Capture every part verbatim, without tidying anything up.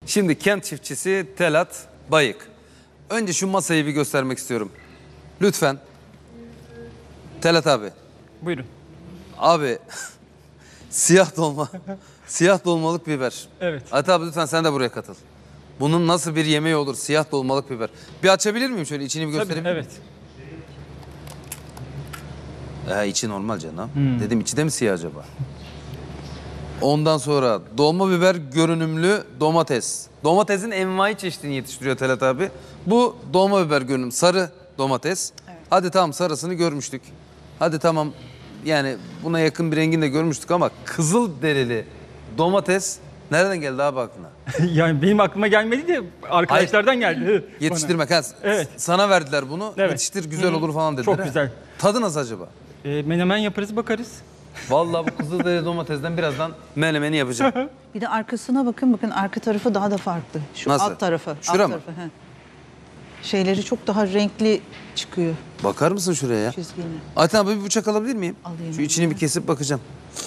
Şimdi kent çiftçisi Telat Bayık. Önce şu masayı bir göstermek istiyorum. Lütfen. Telat abi. Buyurun. Abi siyah dolma, siyah dolmalık biber. Evet. Ati abi lütfen sen de buraya katıl. Bunun nasıl bir yemeği olur siyah dolmalık biber? Bir açabilir miyim şöyle içini bir göstereyim? Tabii, evet. Ee, içi normal canım. Hmm. Dedim içi de mi siyah acaba? Ondan sonra dolma biber görünümlü domates. Domatesin envai çeşidini yetiştiriyor Telat abi. Bu dolma biber görünüm sarı domates. Evet. Hadi tamam sarısını görmüştük. Hadi tamam yani buna yakın bir rengini de görmüştük ama kızıl derili domates nereden geldi abi aklına? Yani benim aklıma gelmedi de arkadaşlardan Hayır. geldi. Yetiştirmek. Ha, evet. Sana verdiler bunu. Evet. Yetiştir güzel olur falan dediler. Çok güzel. Tadı nasıl acaba? E, menemen yaparız bakarız. Vallahi bu kızılderili domatesden birazdan menemeni yapacağım. Bir de arkasına bakın. Bakın arka tarafı daha da farklı. Şu Nasıl? alt tarafı. Şura alt mı? tarafı, he. Şeyleri çok daha renkli çıkıyor. Bakar mısın şuraya ya? Çizgini. Ayten abi bir bıçak alabilir miyim? Alayım. Şu içini bir kesip bakacağım.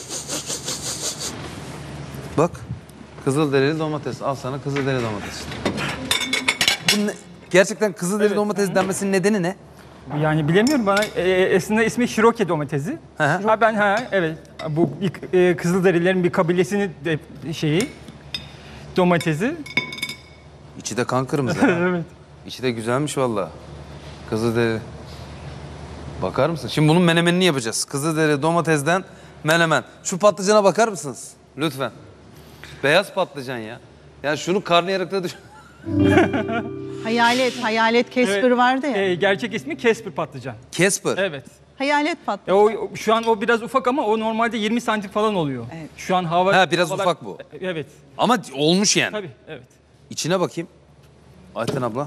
Bak. Kızılderili domates. Al sana kızılderili domates. Bu ne? Gerçekten kızılderili Evet. domates denmesinin nedeni ne? Yani bilemiyorum bana e, aslında ismi Şiroke domatesi. Hı hı. Ha ben ha evet bu e, Kızılderililerin bir kabilesinin de şeyi domatesi. İçi de kan kırmızı. ha. Evet. İçi de güzelmiş vallahi. Kızılderili. Bakar mısın? Şimdi bunun menemenini yapacağız. Kızılderili domatesden menemen. Şu patlıcana bakar mısınız? Lütfen. Beyaz patlıcan ya. Yani şunu karnıyarıkta düş... Hayalet, hayalet Casper Evet. vardı ya. E, gerçek ismi Casper patlıcan. Casper. Evet. Hayalet E, patlıcan. o şu an o biraz ufak ama o normalde yirmi santim falan oluyor. Evet. Şu an hava Ha, biraz havalar- ufak bu. Evet. Ama olmuş yani. Tabii, evet. İçine bakayım. Ayten abla.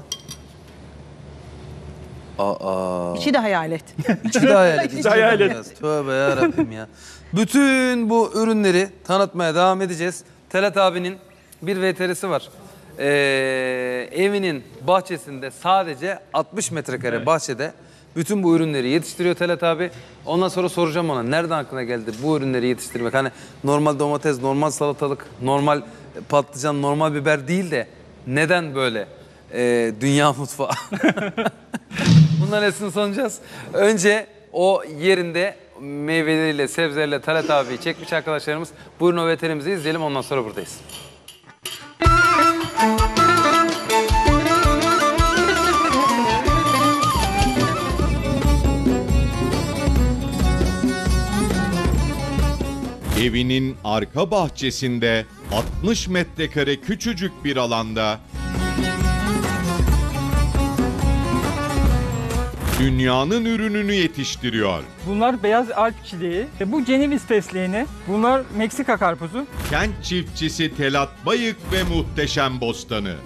Aa. İçi de hayalet. İçi de hayalet. içi de hayalet. beyaz. Tövbe yarabbim ya. Bütün bu ürünleri tanıtmaya devam edeceğiz. Telat abinin bir V T R'si var. Ee, evinin bahçesinde sadece altmış metrekare Evet. bahçede bütün bu ürünleri yetiştiriyor Telat abi. Ondan sonra soracağım ona nereden aklına geldi bu ürünleri yetiştirmek? Hani normal domates, normal salatalık, normal patlıcan, normal biber değil de neden böyle e, dünya mutfağı? Bunların hepsini soracağız. Önce o yerinde meyveleriyle, sebzeleriyle Telat abiyi çekmiş arkadaşlarımız. Buyurun o V T R'mizi izleyelim ondan sonra buradayız. Evinin arka bahçesinde altmış metrekare küçücük bir alanda dünyanın ürününü yetiştiriyor. Bunlar beyaz Alp çileği. E, bu Ceneviz fesleğeni. Bunlar Meksika karpuzu. Kent çiftçisi Telat Bayık ve muhteşem bostanı.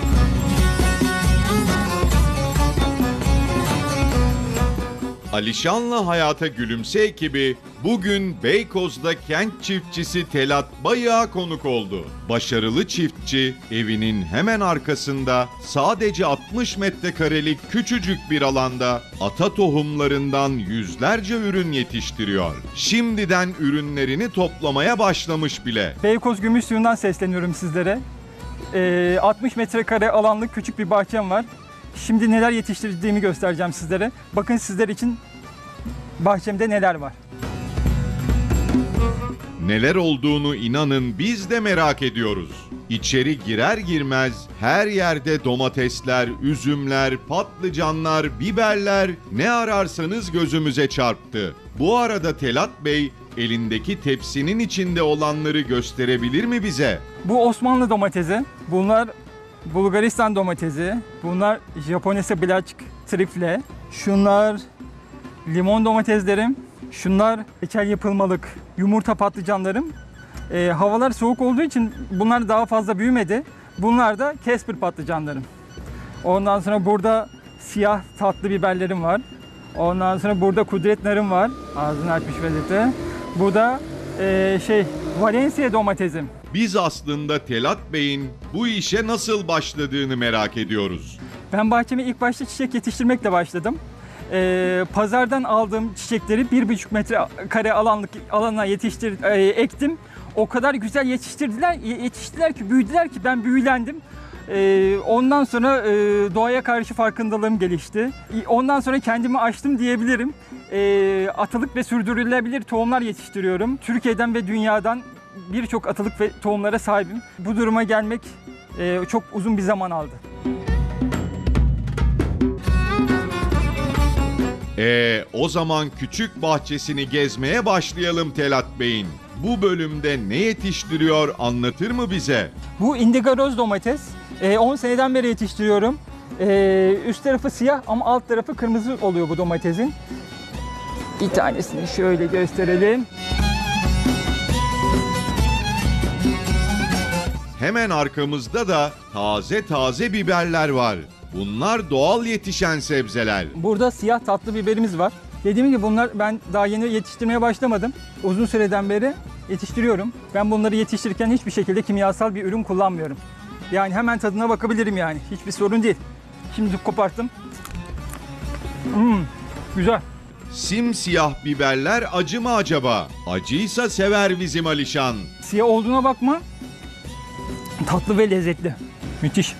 Alişan'la Hayata Gülümse ekibi bugün Beykoz'da kent çiftçisi Telat Bayık'a konuk oldu. Başarılı çiftçi evinin hemen arkasında sadece altmış metrekarelik küçücük bir alanda ata tohumlarından yüzlerce ürün yetiştiriyor. Şimdiden ürünlerini toplamaya başlamış bile. Beykoz Gümüşsuyu'ndan sesleniyorum sizlere. E, altmış metrekare alanlık küçük bir bahçem var. Şimdi neler yetiştirdiğimi göstereceğim sizlere. Bakın sizler için bahçemde neler var. Neler olduğunu inanın biz de merak ediyoruz. İçeri girer girmez her yerde domatesler, üzümler, patlıcanlar, biberler ne ararsanız gözümüze çarptı. Bu arada Telat Bey elindeki tepsinin içinde olanları gösterebilir mi bize? Bu Osmanlı domatesi, bunlar Bulgaristan domatesi, bunlar Japonese Black Trifle, şunlar limon domateslerim, şunlar reçel yapılmalık yumurta patlıcanlarım. E, havalar soğuk olduğu için bunlar daha fazla büyümedi. Bunlar da Casper patlıcanlarım. Ondan sonra burada siyah tatlı biberlerim var. Ondan sonra burada kudret narım var. Ağzını açmış vaziyette. Bu da e, şey Valencia domatesim. Biz aslında Telat Bey'in bu işe nasıl başladığını merak ediyoruz. Ben bahçeme ilk başta çiçek yetiştirmekle başladım. Ee, pazardan aldığım çiçekleri bir buçuk metre kare alanlık alana yetiştir, e, ektim. o kadar güzel yetiştirdiler, yetiştiler ki, büyüdüler ki ben büyülendim. Ee, ondan sonra e, doğaya karşı farkındalığım gelişti. Ondan sonra kendimi aştım diyebilirim. Ee, atalık ve sürdürülebilir tohumlar yetiştiriyorum. Türkiye'den ve dünyadan birçok atalık ve tohumlara sahibim. Bu duruma gelmek e, çok uzun bir zaman aldı. Ee, o zaman küçük bahçesini gezmeye başlayalım Telat Bey'in. Bu bölümde ne yetiştiriyor anlatır mı bize? Bu indigaroz domates. on seneden beri yetiştiriyorum. Ee, üst tarafı siyah ama alt tarafı kırmızı oluyor bu domatesin. Bir tanesini şöyle gösterelim. Hemen arkamızda da taze taze biberler var. Bunlar doğal yetişen sebzeler. Burada siyah tatlı biberimiz var. Dediğim gibi bunlar ben daha yeni yetiştirmeye başlamadım. Uzun süreden beri yetiştiriyorum. Ben bunları yetiştirirken hiçbir şekilde kimyasal bir ürün kullanmıyorum. Yani hemen tadına bakabilirim yani. Hiçbir sorun değil. Şimdi koparttım. Hmm, güzel. Simsiyah biberler acı mı acaba? Acıysa sever bizim Alişan. Siyah olduğuna bakma. Tatlı ve lezzetli. Müthiş.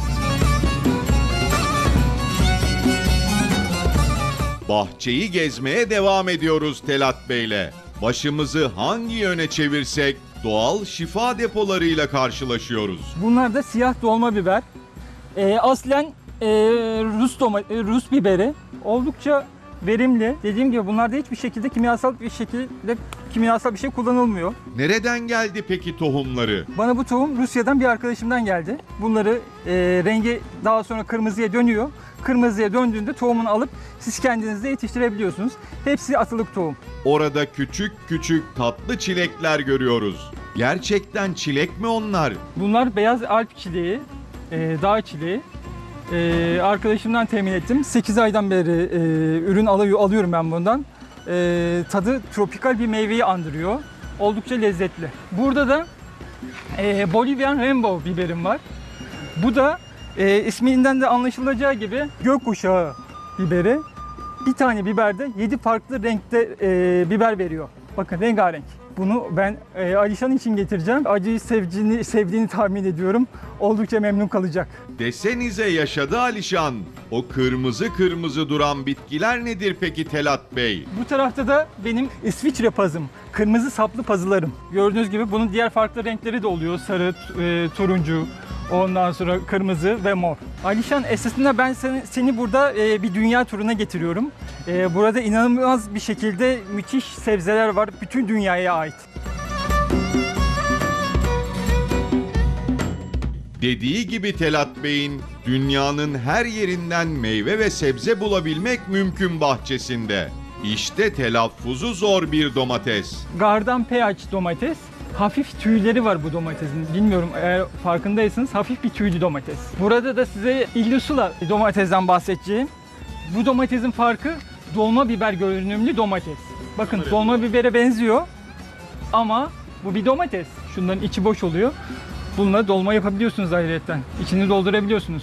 Bahçeyi gezmeye devam ediyoruz Telat Bey'le. Başımızı hangi yöne çevirsek doğal şifa depolarıyla karşılaşıyoruz. Bunlar da siyah dolma biber. Ee, aslen e, Rus doma, e, Rus biberi. Oldukça verimli. Dediğim gibi bunlarda hiçbir şekilde kimyasal bir şekilde kimyasal bir şey kullanılmıyor. Nereden geldi peki tohumları? Bana bu tohum Rusya'dan bir arkadaşımdan geldi. Bunları e, rengi daha sonra kırmızıya dönüyor. Kırmızıya döndüğünde tohumunu alıp siz kendiniz de yetiştirebiliyorsunuz. Hepsi atılık tohum. Orada küçük küçük tatlı çilekler görüyoruz. Gerçekten çilek mi onlar? Bunlar beyaz Alp çileği, e, dağ çileği. E, arkadaşımdan temin ettim. sekiz aydan beri e, ürün alıyor, alıyorum ben bundan. E, tadı tropikal bir meyveyi andırıyor. Oldukça lezzetli. Burada da e, Bolivian Rainbow biberim var. Bu da e, isminden de anlaşılacağı gibi gökkuşağı biberi. Bir tane biberde yedi farklı renkte e, biber veriyor. Bakın rengarenk. Bunu ben e, Alişan için getireceğim. Acıyı sevdiğini, sevdiğini tahmin ediyorum. Oldukça memnun kalacak. Desenize yaşadı Alişan. O kırmızı kırmızı duran bitkiler nedir peki Telat Bey? Bu tarafta da benim İsviçre pazım. Kırmızı saplı pazılarım. Gördüğünüz gibi bunun diğer farklı renkleri de oluyor. Sarı, e, turuncu, ondan sonra kırmızı ve mor. Alişan, esasında ben seni, seni burada e, bir dünya turuna getiriyorum. E, burada inanılmaz bir şekilde müthiş sebzeler var. Bütün dünyaya ait. Dediği gibi Telat Bey'in dünyanın her yerinden meyve ve sebze bulabilmek mümkün bahçesinde. İşte telaffuzu zor bir domates. Gardan peach domates. Hafif tüyleri var bu domatesin. Bilmiyorum, eğer farkındaysanız hafif bir tüylü domates. Burada da size illusula domatesten bahsedeceğim. Bu domatesin farkı dolma biber görünümlü domates. Bakın dolma bibere benziyor ama bu bir domates. Şunların içi boş oluyor. Bununla dolma yapabiliyorsunuz ayrıyetten. İçini doldurabiliyorsunuz.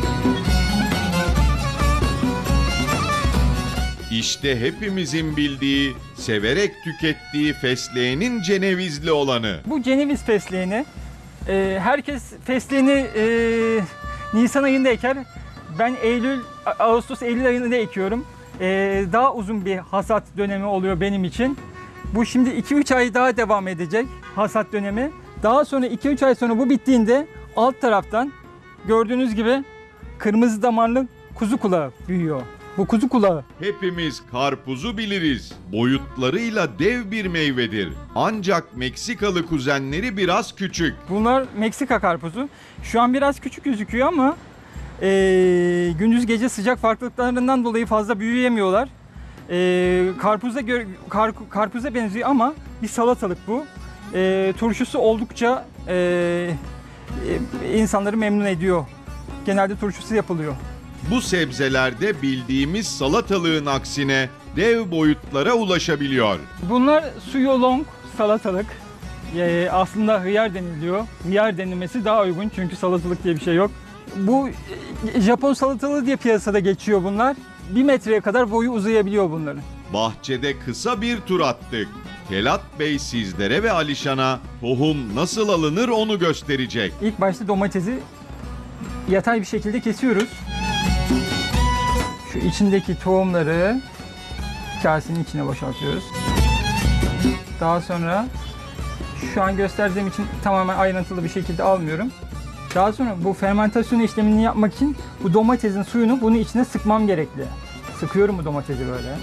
İşte hepimizin bildiği, severek tükettiği fesleğenin cenevizli olanı. Bu ceneviz fesleğeni. E, herkes fesleğeni e, Nisan ayında eker. Ben Eylül, Ağustos, Eylül ayında ekiyorum. E, daha uzun bir hasat dönemi oluyor benim için. Bu şimdi iki üç ay daha devam edecek hasat dönemi. Daha sonra iki üç ay sonra bu bittiğinde alt taraftan gördüğünüz gibi kırmızı damarlı kuzu kulağı büyüyor. Bu kuzu kulağı. Hepimiz karpuzu biliriz. Boyutlarıyla dev bir meyvedir. Ancak Meksikalı kuzenleri biraz küçük. Bunlar Meksika karpuzu. Şu an biraz küçük gözüküyor ama e, gündüz gece sıcak farklılıklarından dolayı fazla büyüyemiyorlar. E, karpuza, gö- kar- karpuza benziyor ama bir salatalık bu. E, turşusu oldukça e, e, insanları memnun ediyor. Genelde turşusu yapılıyor. Bu sebzelerde bildiğimiz salatalığın aksine dev boyutlara ulaşabiliyor. Bunlar suyolong salatalık. Ee, aslında hıyar deniliyor. Hıyar denilmesi daha uygun çünkü salatalık diye bir şey yok. Bu e, Japon salatalığı diye piyasada geçiyor bunlar. Bir metreye kadar boyu uzayabiliyor bunların. Bahçede kısa bir tur attık. Telat Bey sizlere ve Alişan'a tohum nasıl alınır onu gösterecek. İlk başta domatesi yatay bir şekilde kesiyoruz. Şu içindeki tohumları kasenin içine boşaltıyoruz. Daha sonra şu an gösterdiğim için tamamen ayrıntılı bir şekilde almıyorum. Daha sonra bu fermentasyon işlemini yapmak için bu domatesin suyunu bunun içine sıkmam gerekli. Sıkıyorum bu domatesi böyle.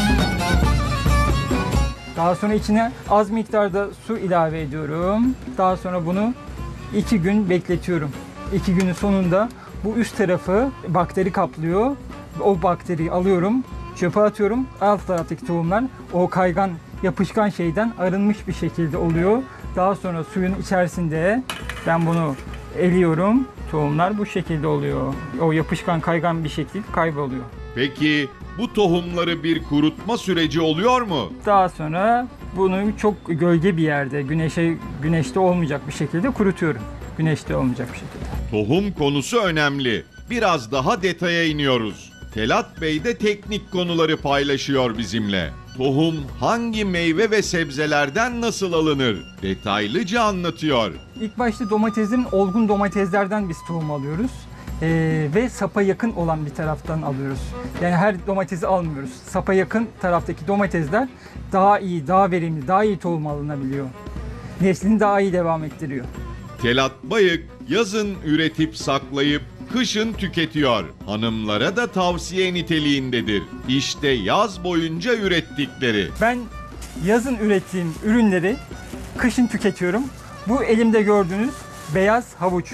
Daha sonra içine az miktarda su ilave ediyorum. Daha sonra bunu iki gün bekletiyorum. İki günün sonunda bu üst tarafı bakteri kaplıyor. O bakteriyi alıyorum, çöpe atıyorum. Alt taraftaki tohumlar o kaygan, yapışkan şeyden arınmış bir şekilde oluyor. Daha sonra suyun içerisinde ben bunu eliyorum. Tohumlar bu şekilde oluyor. O yapışkan, kaygan bir şekilde kayboluyor. Peki bu tohumları bir kurutma süreci oluyor mu? Daha sonra bunu çok gölge bir yerde, güneşe güneşte olmayacak bir şekilde kurutuyorum. Güneşte olmayacak bir şekilde. Tohum konusu önemli. Biraz daha detaya iniyoruz. Telat Bey de teknik konuları paylaşıyor bizimle. Tohum hangi meyve ve sebzelerden nasıl alınır? Detaylıca anlatıyor. İlk başta domatesin olgun domateslerden biz tohum alıyoruz. Ee, ve sapa yakın olan bir taraftan alıyoruz. Yani her domatesi almıyoruz. Sapa yakın taraftaki domatesler daha iyi, daha verimli, daha iyi tohum alınabiliyor. Neslini daha iyi devam ettiriyor. Telat Bayık yazın üretip saklayıp kışın tüketiyor. Hanımlara da tavsiye niteliğindedir. İşte yaz boyunca ürettikleri. Ben yazın ürettiğim ürünleri kışın tüketiyorum. Bu elimde gördüğünüz beyaz havuç.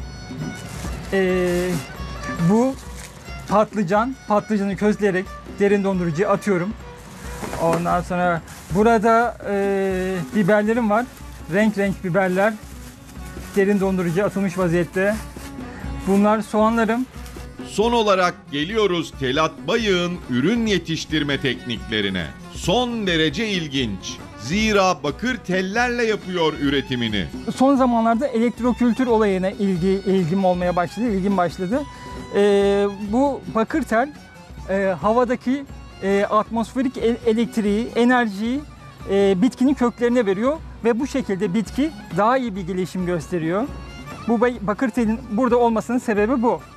Ee, bu patlıcan, patlıcanı közleyerek derin dondurucuya atıyorum. Ondan sonra burada e, biberlerim var. Renk renk biberler. Derin dondurucuya atılmış vaziyette. Bunlar soğanlarım. Son olarak geliyoruz Telat Bayık'ın ürün yetiştirme tekniklerine. Son derece ilginç. Zira bakır tellerle yapıyor üretimini. Son zamanlarda elektrokültür olayına ilgi ilgim olmaya başladı, ilgim başladı. Ee, bu bakır tel e, havadaki e, atmosferik el- elektriği, enerjiyi e, bitkinin köklerine veriyor ve bu şekilde bitki daha iyi bir gelişim gösteriyor. Bu bay- bakır telin burada olmasının sebebi bu.